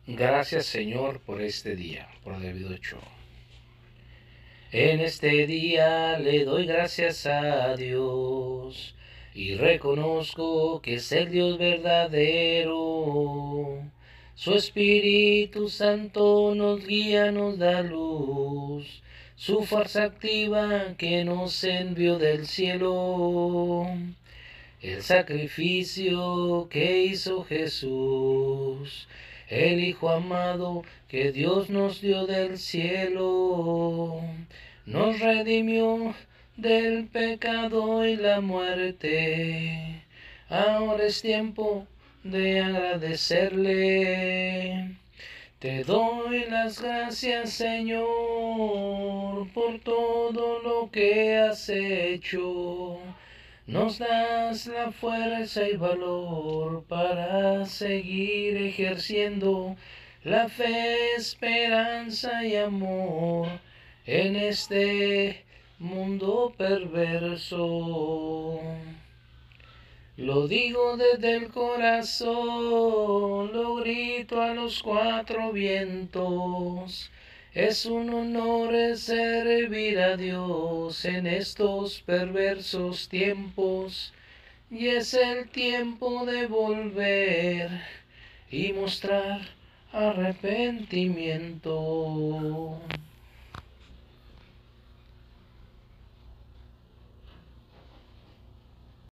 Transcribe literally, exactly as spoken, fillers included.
Gracias, Señor, por este día, por David Ochoa. En este día le doy gracias a Dios y reconozco que es el Dios verdadero. Su Espíritu Santo nos guía, nos da luz, su fuerza activa que nos envió del cielo. El sacrificio que hizo Jesús, el Hijo amado que Dios nos dio del cielo, nos redimió del pecado y la muerte. Ahora es tiempo de agradecerle. Te doy las gracias, Señor, por todo lo que has hecho. Nos das la fuerza y valor para seguir ejerciendo la fe, esperanza y amor en este mundo perverso. Lo digo desde el corazón, lo grito a los cuatro vientos. Es un honor servir a Dios en estos perversos tiempos, y es el tiempo de volver y mostrar arrepentimiento.